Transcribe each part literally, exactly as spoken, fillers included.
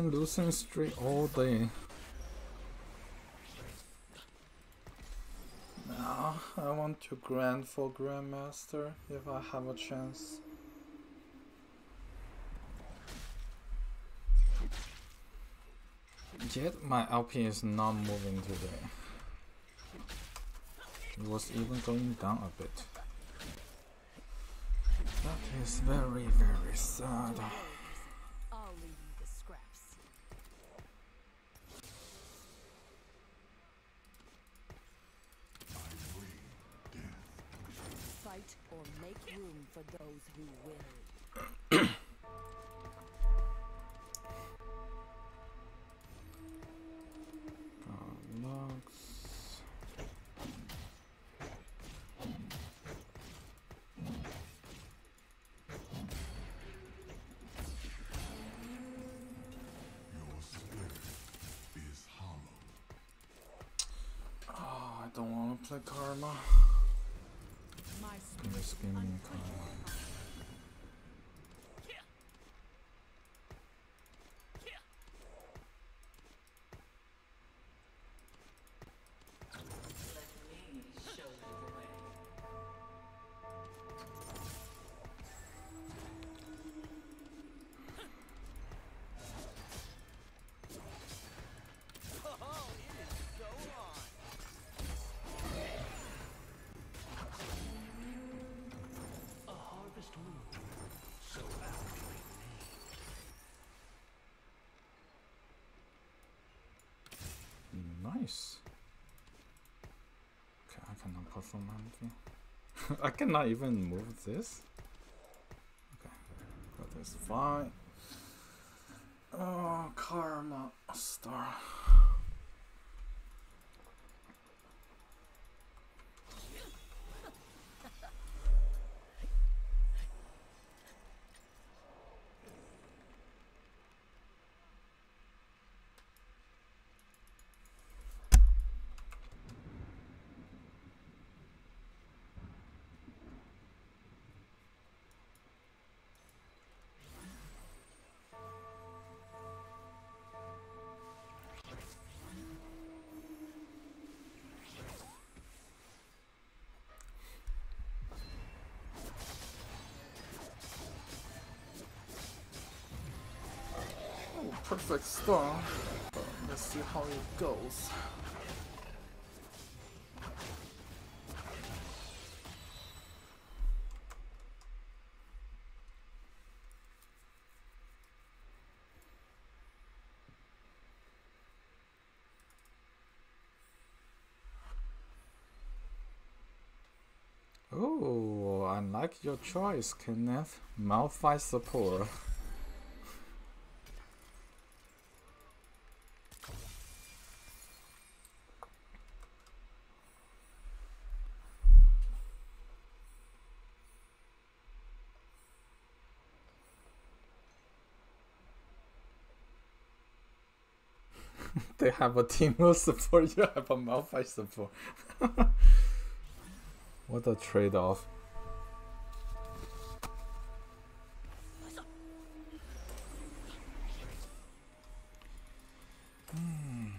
been losing streak all day. Now I want to grind for Grandmaster if I have a chance. Yet my L P is not moving today. It was even going down a bit. That is very, very sad. I'll leave you the scraps. Fight or make room for those who will. I don't want to play Karma. Just give me Karma. Nice. Okay, I cannot perform anything. I cannot even move this. Okay, that is fine. Oh, Karma star. Perfect storm, but let's see how it goes. Oh, I like your choice, Kenneth. Malphite support. They have a Teemo support, you have a Malphite support. What a trade-off. Hmm.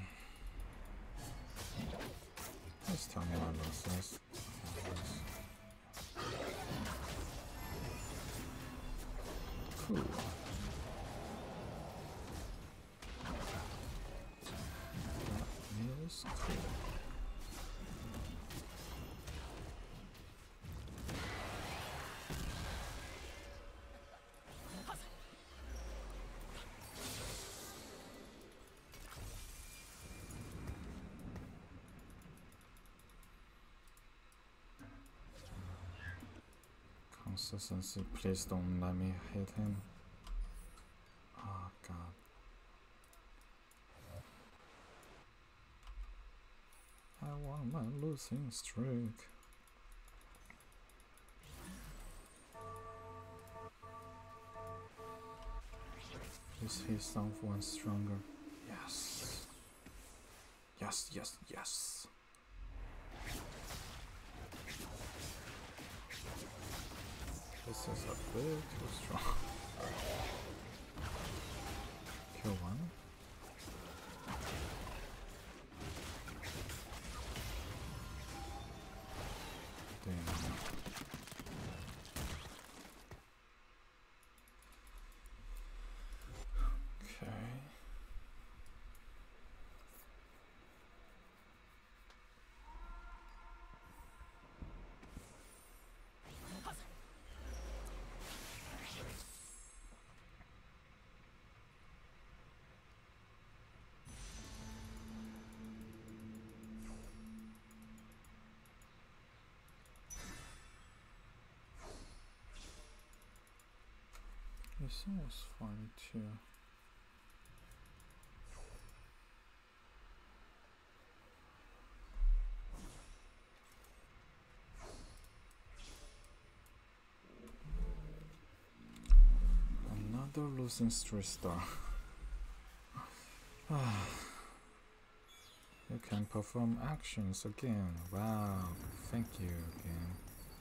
Just tell me what this is. Cool. That is cool. Consistency, please don't let me hit him. Oh god. I want my losing streak. Please hit someone stronger. Yes. Yes, yes, yes. This is a bit too strong. Kill one. This one was funny too. Another losing three star. You can perform actions again. Wow, thank you again.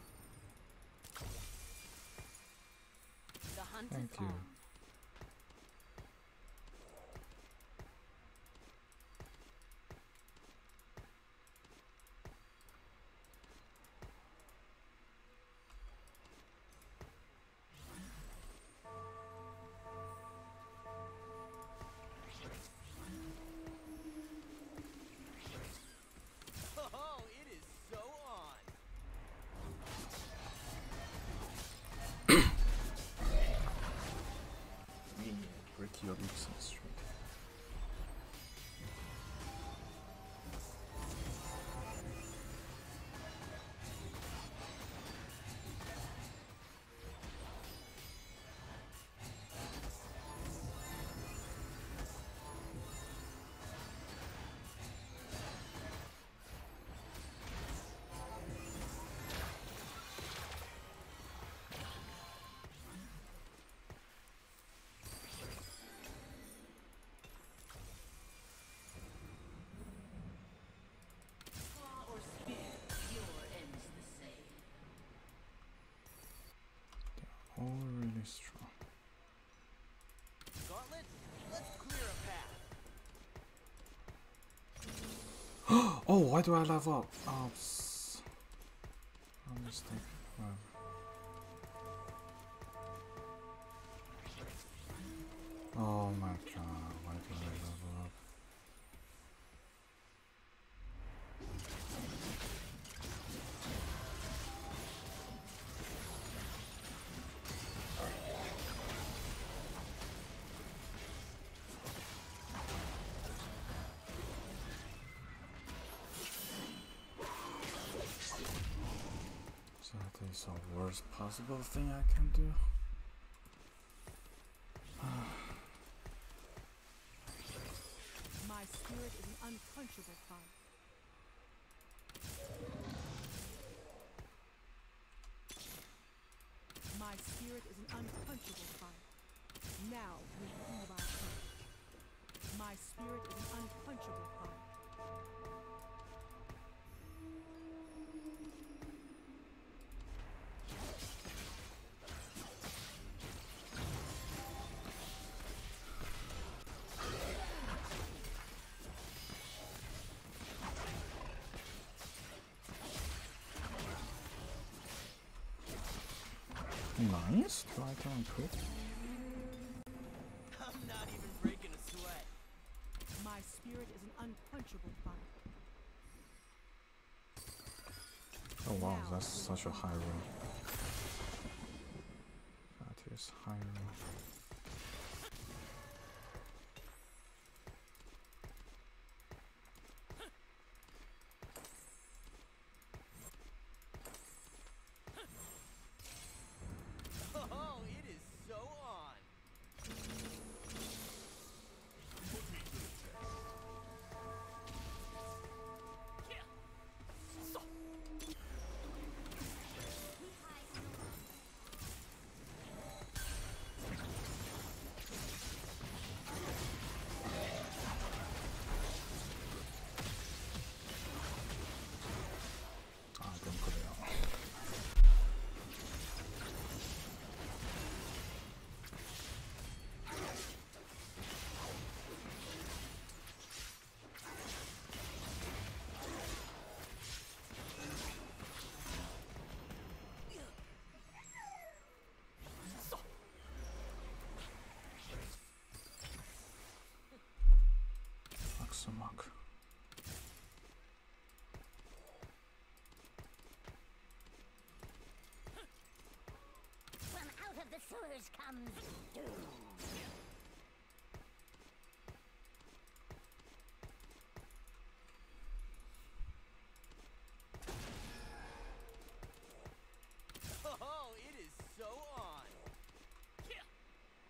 The hunt Thank is you. on. Oh, it is so on. Yeah, break your losing streak. All really strong. Gauntlet, let's clear a path. Oh, why do I level up? Oops. A mistake. Wow. Oh my god, why did I level up? So that is the worst possible thing I can do. My spirit is an unquenchable fire. My spirit is an unquenchable fire. Now we prove our courage. My spirit is an unquenchable fire. Nice. Try to improve. I'm not even breaking a sweat. My spirit is an unquenchable fire. Oh wow, that's such a high roll. That is high roll. Oh, it is so on. Ah, I didn't put it on. Fuck some muck. From out of the sewers comes doom. Oh, it is so on.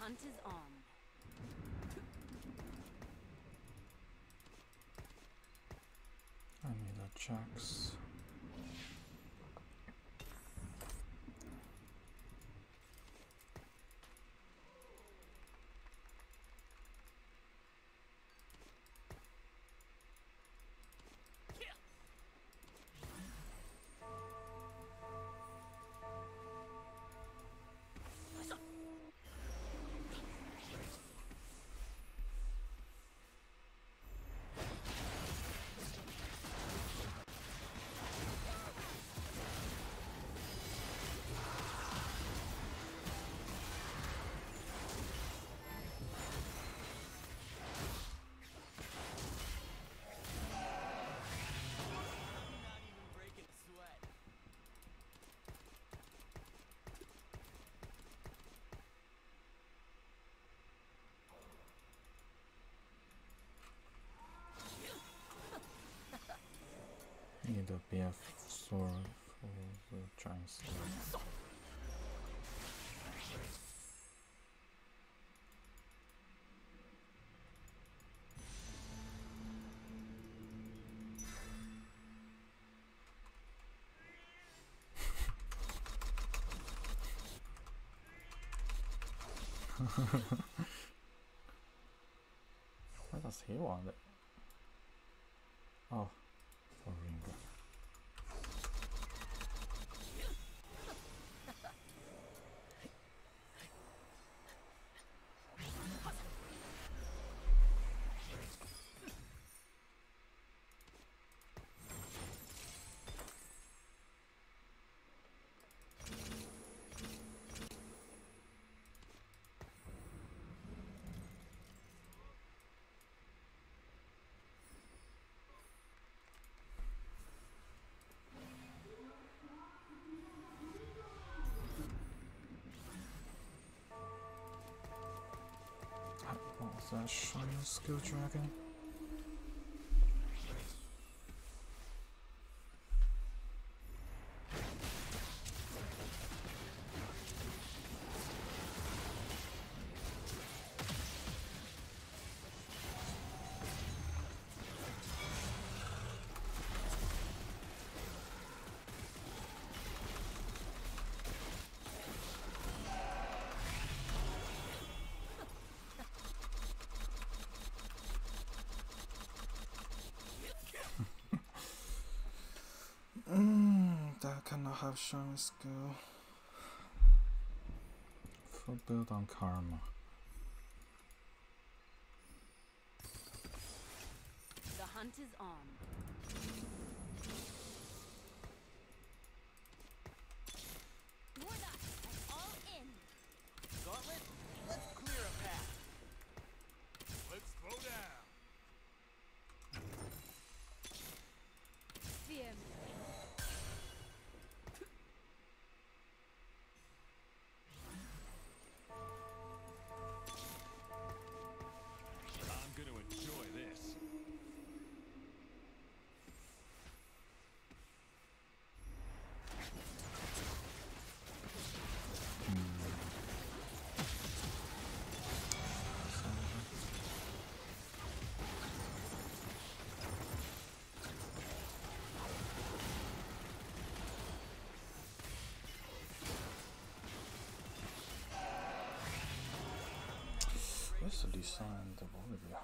hunt is on. I need a checks. Not even breaking a sweat. Need a B F sword for the giant sword. Why does he want it? Oh, for Ringo. What was that shiny skill dragon? Mm, that cannot have shiny skill. Full build on karma. The hunt is on. Wood up and all in. Gauntlet, let's clear a path. Let's throw down. Fear me. I'm going to enjoy this. Where's the design of Olivia?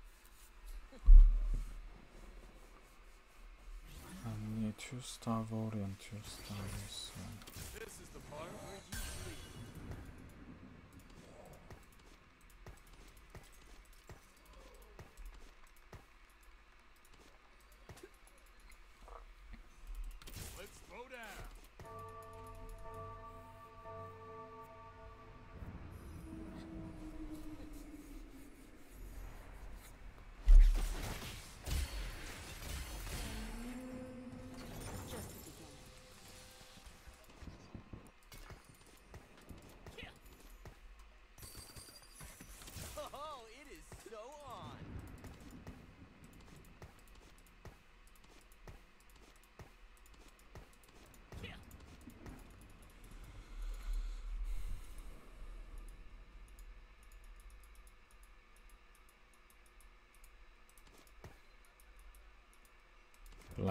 I need two star volley and two stars. Uh, This is the part where you sleep. Let's throw down. Just the beginning.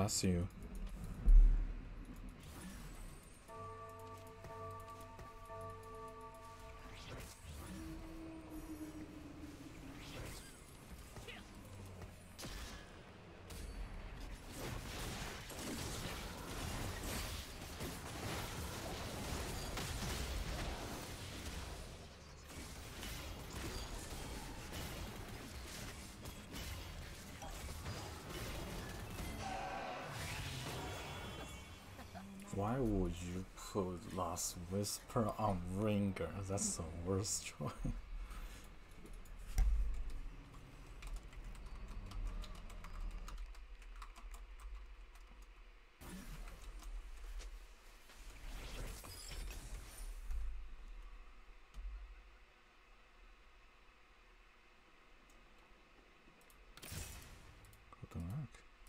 Bless you. Why would you put Last Whisper on Ringer? That's the worst choice. Good work.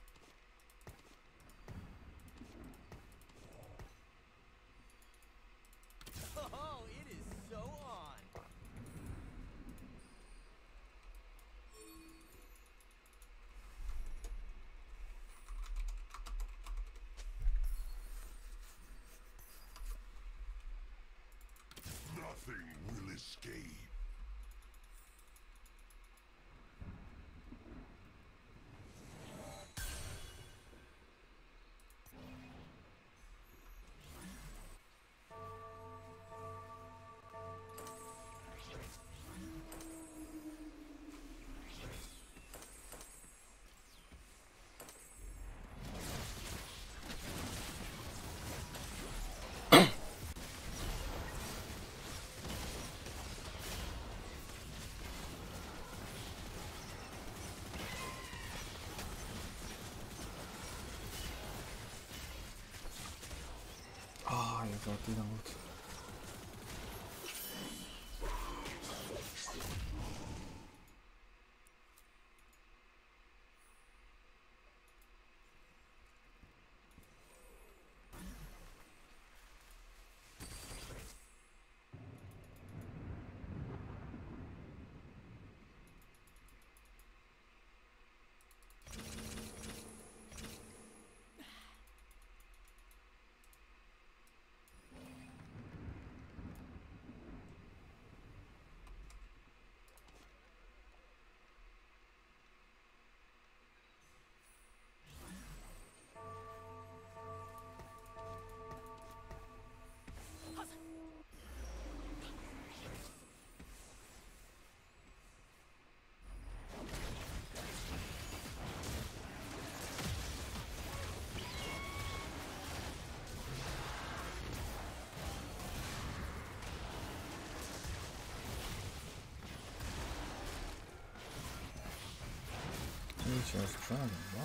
Oh, it is so on. Nothing will escape. Ah, jag got dina ult. Nature's dragon. Wow.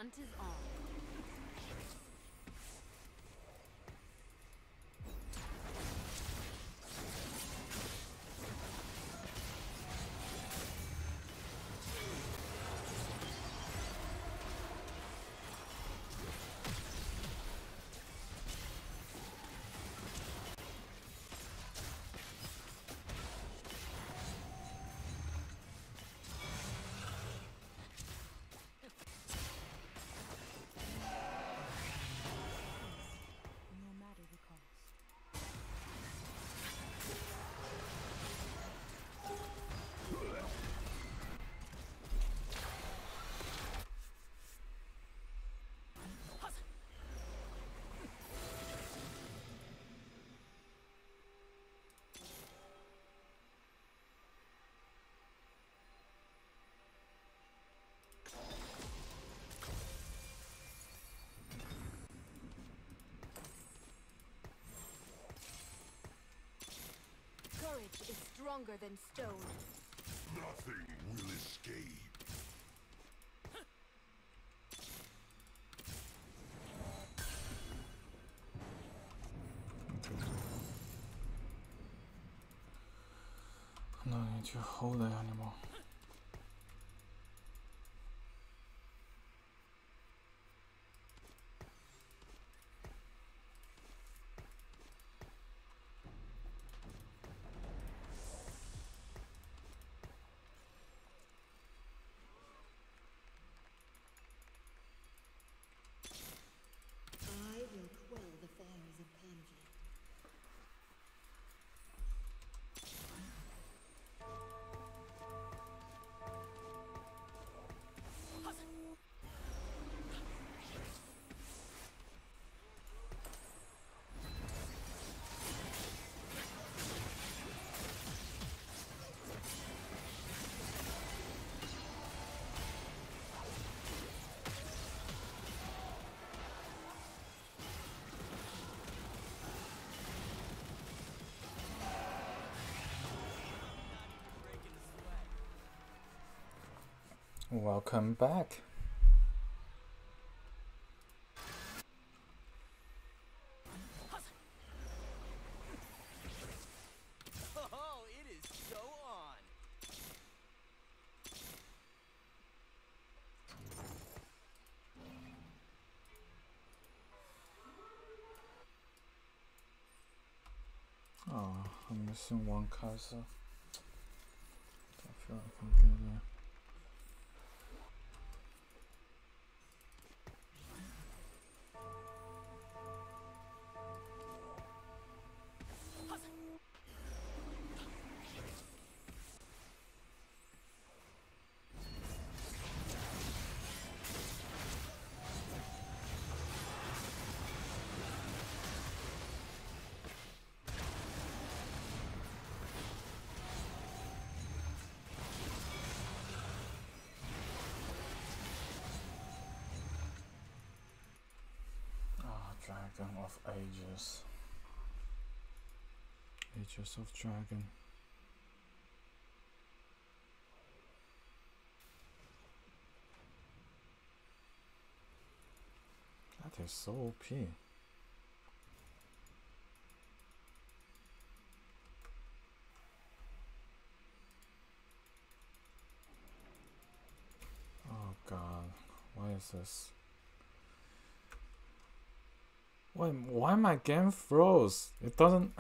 hunt is on. No matter the cost. Courage is stronger than stone. Nothing will escape. No need to hold it anymore. I will quell the fires of Kanji. Breaking a sweat. Welcome back. Oh, it is so on. Oh, I'm missing one castle. Don't feel I can get there. Ah, Dragon of Ages. Ages of Dragon. That is so O P. Oh god, why is this? Why, why my game froze? It doesn't...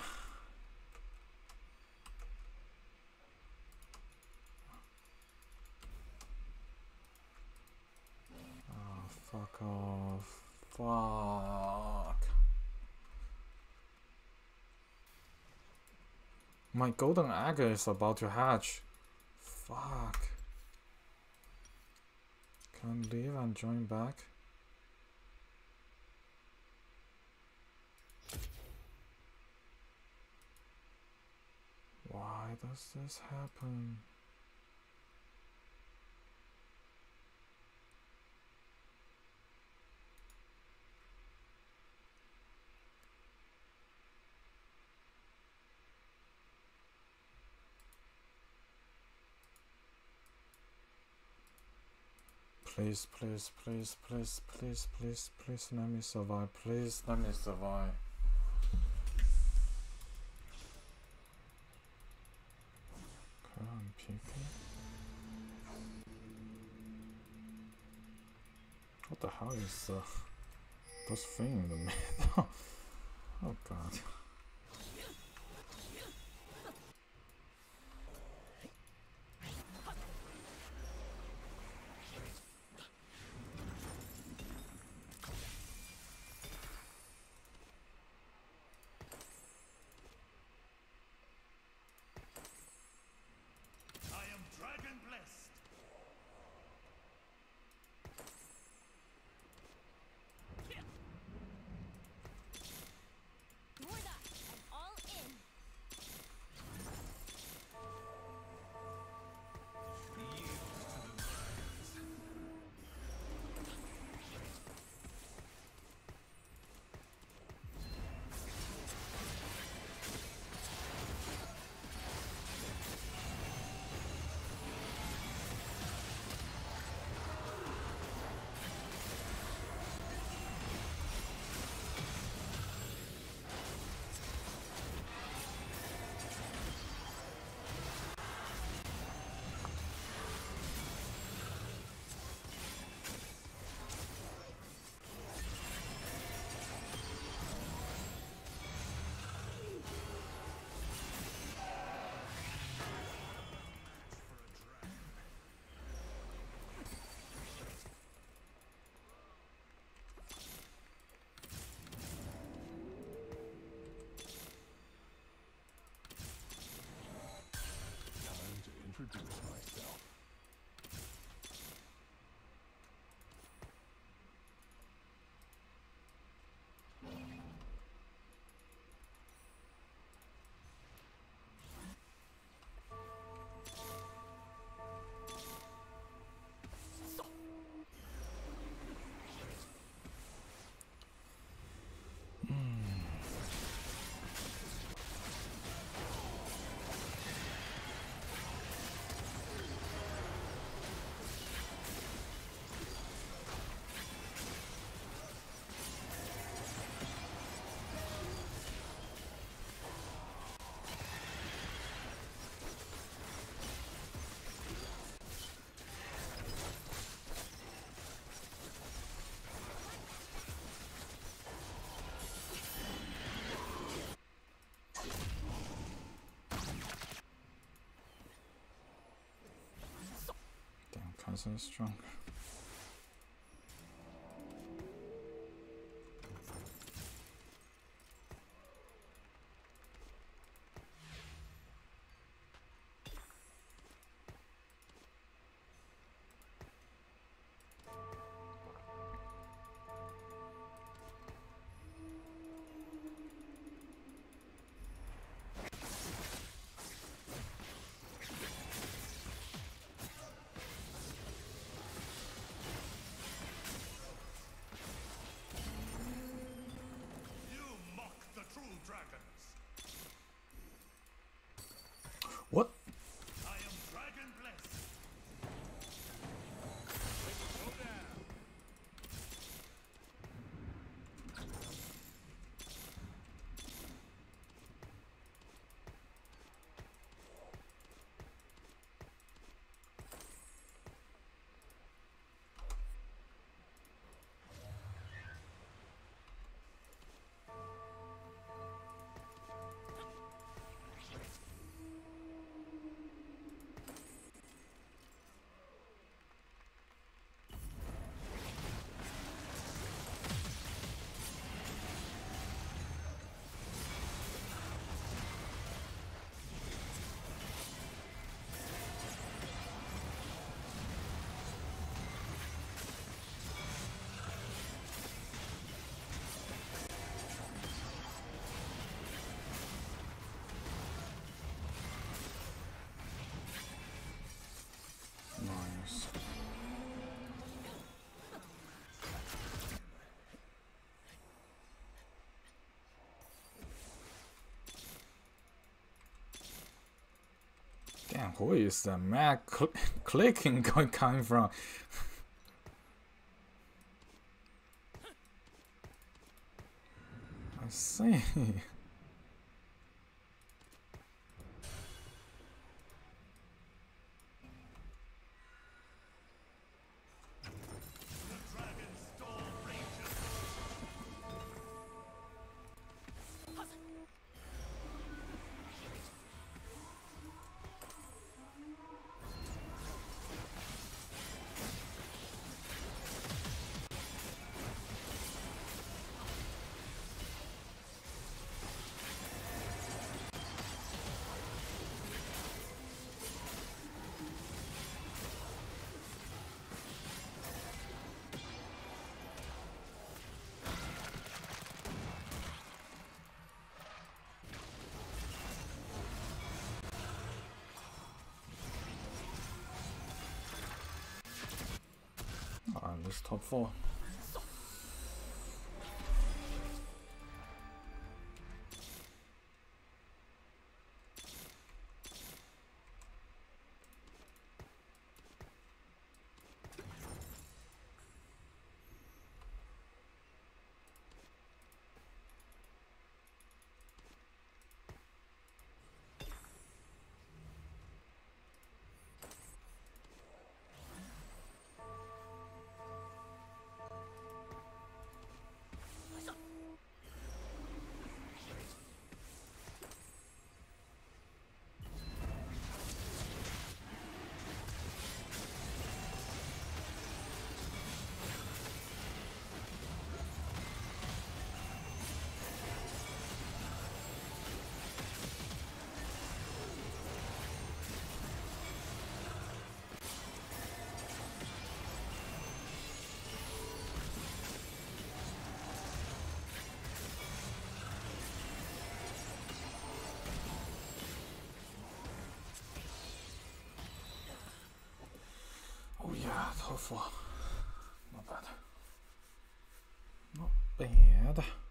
Oh, fuck off. Fuck. My golden egg is about to hatch. Fuck. Can I leave and join back? Why does this happen? Please, please, please, please, please, please, please let me survive. Please let me survive. Okay, I'm peeking. What the hell is uh, those thing in the middle? Oh god. I am dragon blessed. Morda, I'm all in. Time to introduce myself. Damn, cousin is strong. You mock the true dragons. What? I am dragon blessed. Go down. Nice. Damn, who is the mad cl clicking going coming from? I see. Ah, this top four. Oh yeah, top four. Not bad. Not bad.